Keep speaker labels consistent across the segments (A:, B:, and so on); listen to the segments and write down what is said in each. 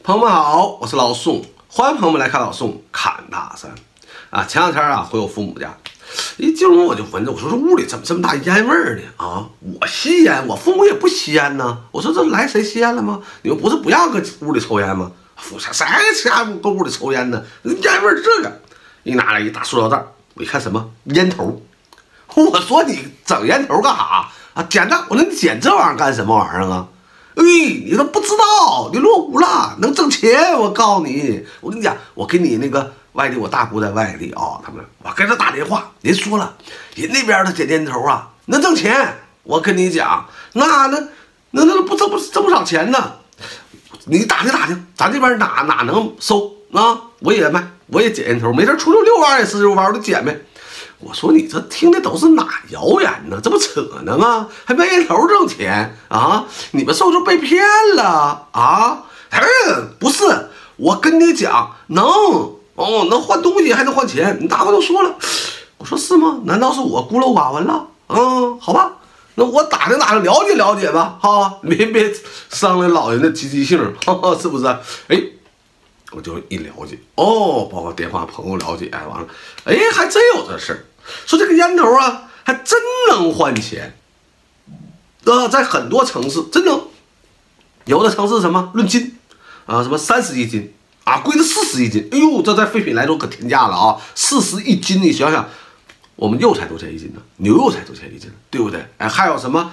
A: 朋友们好，我是老宋，欢迎朋友们来看老宋侃大山。前两天回我父母家，一进屋我就闻着，我说这屋里怎么这么大烟味儿呢？我吸烟，我父母也不吸烟呢。我说这来谁吸烟了吗？你们不是不让搁屋里抽烟吗？谁搁屋里抽烟呢？烟味儿这个，一拿来一大塑料袋，我一看什么烟头，我说你整烟头干啥啊？捡的，我说你捡这玩意儿干什么玩意儿啊？你都不知道，你落伍了，能挣钱。我告诉你，我跟你讲，我给你那个外地，我大姑在外地他们我给他打电话，人说了，人那边的捡烟头能挣钱。我跟你讲，那不挣不少钱呢。你打听，咱这边哪能收啊？我也卖，我也捡烟头，没事出溜溜弯也是溜弯，我就捡呗。我说你这听的都是哪谣言呢？这不扯呢吗？还卖烟头挣钱啊？你们是不是被骗了啊？不是，我跟你讲，能换东西还能换钱。你大伙都说了，我说是吗？难道是我孤陋寡闻了？好吧，那我打听了解了解吧，别伤了老人的积极性，是不是？我就一了解包括电话朋友了解，完了，还真有这事儿。说这个烟头还真能换钱，在很多城市真能，有的城市什么论斤什么30一斤贵的40一斤，这在废品来说可天价了40一斤，你想想，我们肉才多钱一斤呢，牛肉才多钱一斤，对不对？还有什么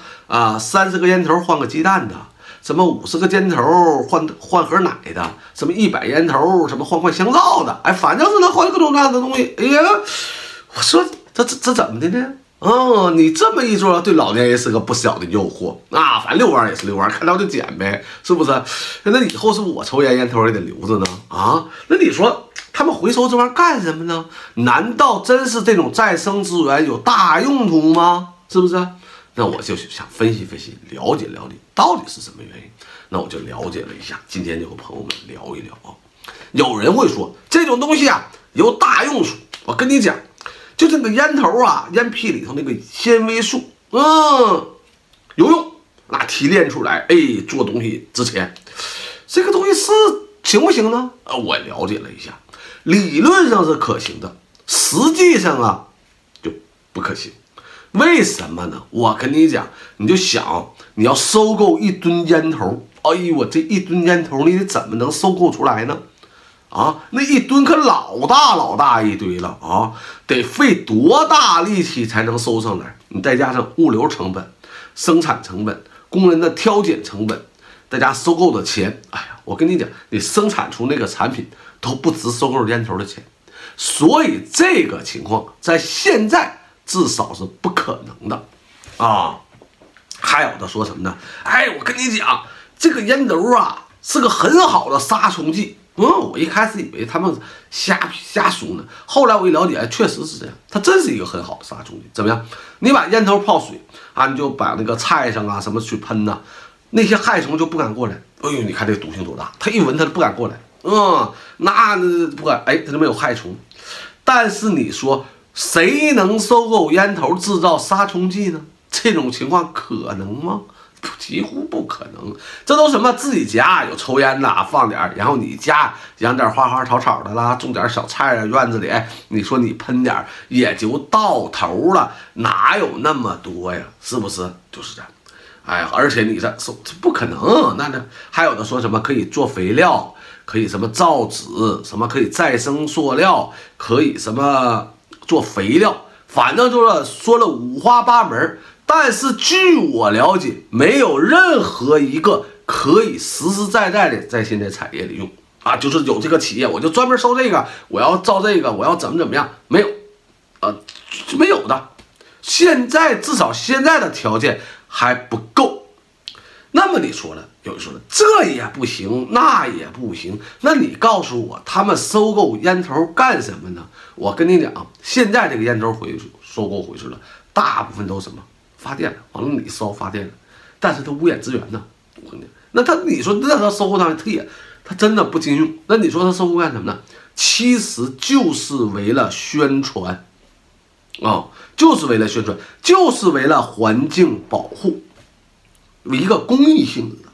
A: 30个烟头换个鸡蛋的，什么50个烟头换盒奶的，什么100烟头什么换香皂的，反正是能换各种各样的东西。我说这怎么的呢？你这么一说，对老年人是个不小的诱惑反正遛弯也是遛弯，看到就捡呗，是不是？那以后是不是我抽烟头也得留着呢？那你说他们回收这玩意儿干什么呢？难道真是这种再生资源有大用途吗？是不是？那我就想分析分析，了解了解到底是什么原因。那我就了解了一下，今天就和朋友们聊一聊有人会说这种东西有大用处，我跟你讲，就这个烟头烟屁里头那个纤维素有用，那提炼出来做东西值钱。这个东西是行不行呢？我了解了一下，理论上是可行的，实际上就不可行。为什么呢？我跟你讲，你就想你要收购一吨烟头，我这一吨烟头你得怎么能收购出来呢？那一吨可老大一堆了得费多大力气才能收上来？你再加上物流成本、生产成本、工人的挑拣成本，再加收购的钱，我跟你讲，你生产出那个产品都不值收购烟头的钱。所以这个情况在现在至少是不可能的还有的说什么呢？我跟你讲，这个烟头是个很好的杀虫剂。我一开始以为他们瞎说呢，后来我一了解，确实是这样，它真是一个很好的杀虫剂。怎么样？你把烟头泡水你就把那个菜上什么去喷那些害虫就不敢过来。你看这个毒性多大，它一闻它就不敢过来。那不敢，它就没有害虫。但是你说谁能收购烟头制造杀虫剂呢？这种情况可能吗？几乎不可能。这都什么自己家有抽烟的放点，然后你家养点花花草草的啦，种点小菜院子里，你说你喷点也就到头了，哪有那么多呀？是不是？就是这样。而且你这不可能。那还有的说什么可以做肥料，可以什么造纸，什么可以再生塑料，可以什么做肥料，反正就是说了五花八门。但是据我了解，没有任何一个可以实实在在的在现在产业里用就是有这个企业我就专门收这个，我要造这个，我要怎么样，没有没有的。现在至少现在的条件还不够。那么你说了，有人说了，这也不行那也不行，那你告诉我他们收购烟头干什么呢？我跟你讲，现在这个烟头收购回去了，大部分都什么发电了，完了你烧发电了，但是它污染资源呢。我跟你讲，那你说那他收购上他真的不经用。那你说他收购干什么呢？其实就是为了宣传就是为了宣传，就是为了环境保护，一个公益性质的。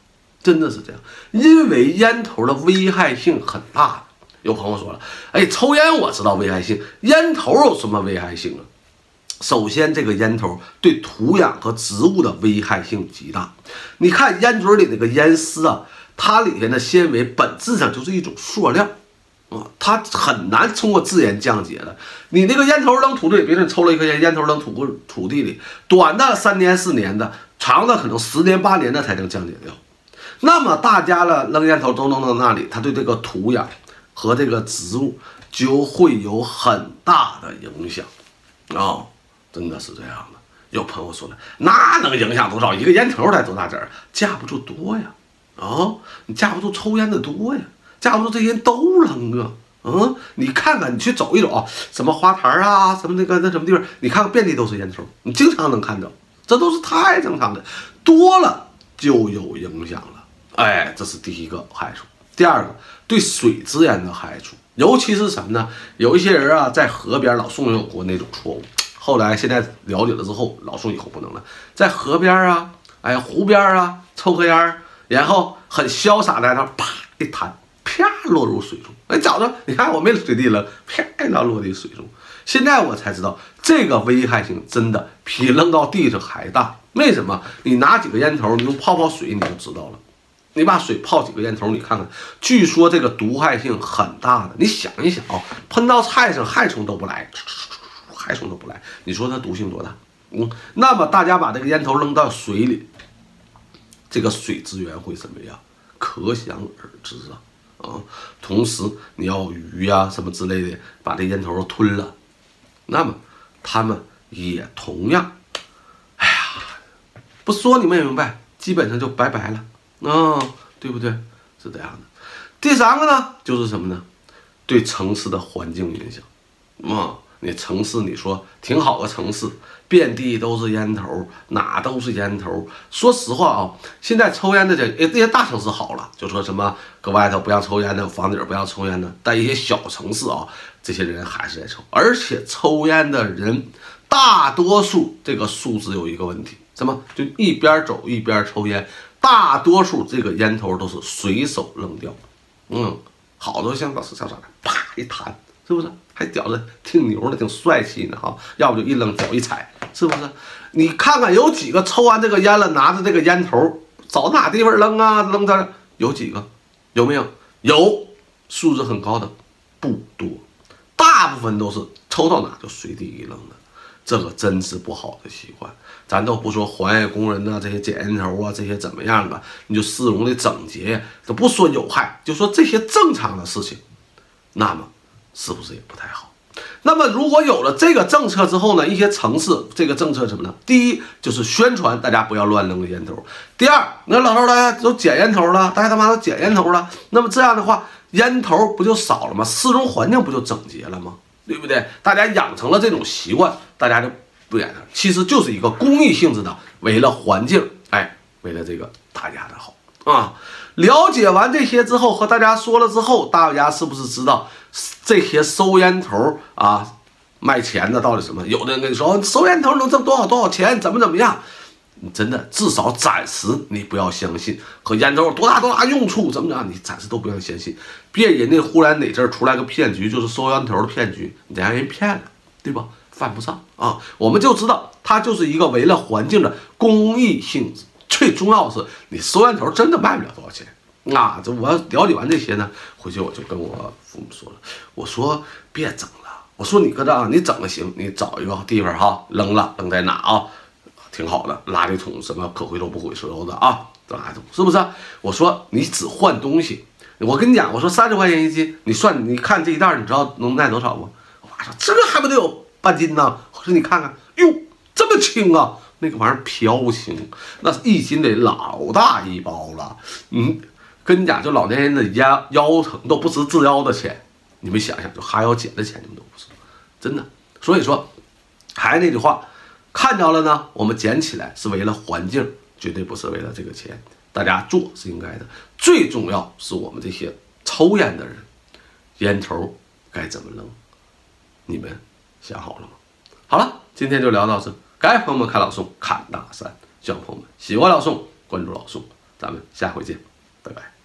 A: 真的是这样，因为烟头的危害性很大。有朋友说了，哎，抽烟我知道危害性，烟头有什么危害性啊？首先，这个烟头对土壤和植物的危害性极大。你看烟嘴里那个烟丝啊，它里面的纤维本质上就是一种塑料啊，它很难通过自然降解的。你那个烟头扔土地里，别人抽了一颗烟，烟头扔土地里，短的3年4年的，长的可能10年8年的才能降解掉。那么大家呢扔烟头都扔到那里，它对这个土壤和这个植物就会有很大的影响啊。真的是这样的。有朋友说了，那能影响多少？一个烟头才多大点儿，架不住多呀！你架不住抽烟的多呀，架不住这些人都扔啊！你看看，你去走一走，什么花坛啊，什么那什么地方，你看看遍地都是烟头，你经常能看到，这都是太正常的，多了就有影响了。哎，这是第一个害处。第二个，对水资源的害处，尤其是什么呢？有一些人啊，在河边，老宋有过那种错误。后来现在了解了之后，老宋以后不能了，在河边啊，哎湖边啊，抽颗烟，然后很潇洒的在那啪一弹，啪落入水中。哎，找着，你看我没随地扔，啪一下落进水中。现在我才知道，这个危害性真的比扔到地上还大。为什么？你拿几个烟头，你用泡泡水，你就知道了。你把水泡几个烟头，你看看，据说这个毒害性很大的。你想一想啊，喷到菜上，害虫都不来。害虫都不来，你说它毒性多大？那么大家把这个烟头扔到水里，这个水资源会怎么样？可想而知啊！同时你要鱼呀什么之类的，把这烟头吞了，那么他们也同样，哎呀，不说你们也明白，基本上就拜拜了对不对？是这样的。第三个呢，就是什么呢？对城市的环境影响你城市，你说挺好的城市，遍地都是烟头，哪都是烟头。说实话啊，现在抽烟的这些大城市好了，就说什么搁外头不让抽烟的，房顶不让抽烟的。但一些小城市啊，这些人还是在抽，而且抽烟的人大多数这个素质有一个问题，什么？就一边走一边抽烟，大多数这个烟头都是随手扔掉。好多像老师像啥的，啪一弹。是不是还屌着挺牛的，挺帅气呢哈？要不就一扔脚一踩，是不是？你看看有几个抽完这个烟了，拿着这个烟头找哪地方扔啊？扔到有几个？有没有？有，素质很高的不多，大部分都是抽到哪就随地一扔的。这个真是不好的习惯。咱都不说环卫工人呐，这些捡烟头啊，这些怎么样啊？你就市容的整洁呀，都不说有害，就说这些正常的事情，那么是不是也不太好？那么如果有了这个政策之后呢，一些城市这个政策什么呢？第一就是宣传大家不要乱扔烟头。第二，那老头大家都捡烟头了，大家他妈都捡烟头了，那么这样的话，烟头不就少了吗？市容环境不就整洁了吗？对不对？大家养成了这种习惯，大家就不演了。其实就是一个公益性质的，为了环境，为了这个大家的好啊。了解完这些之后，和大家说了之后，大家是不是知道这些收烟头啊卖钱的到底什么？有的人跟你说收烟头能挣多少钱，怎么样？你真的至少暂时你不要相信，和烟头有多大用处，怎么样？你暂时都不要相信，别人家忽然哪阵出来个骗局，就是收烟头的骗局，你让人骗了，对吧？犯不上啊。我们就知道它就是一个为了环境的公益性质。最重要的是，你收烟头真的卖不了多少钱这我了解完这些呢，回去我就跟我父母说了，我说别整了，我说你搁这你整了行，你找一个地方哈，扔在哪挺好的，垃圾桶什么可回收不回收的垃圾桶是不是？我说你只换东西，我跟你讲，我说30块钱一斤，你算你看这一袋，你知道能卖多少吗？我妈说这还不得有半斤呢？我说你看看，哟，这么轻啊！那个玩意儿飘轻，那一斤得老大一包了。跟你讲，就老年人的腰疼都不值治腰的钱，你们想想，就哈腰剪的钱你们都不值，真的。所以说，还是那句话，看着了呢，我们捡起来是为了环境，绝对不是为了这个钱。大家做是应该的，最重要是我们这些抽烟的人，烟头该怎么扔，你们想好了吗？好了，今天就聊到这。感谢朋友们看老宋侃大山，希望朋友们喜欢老宋，关注老宋，咱们下回见。 拜拜。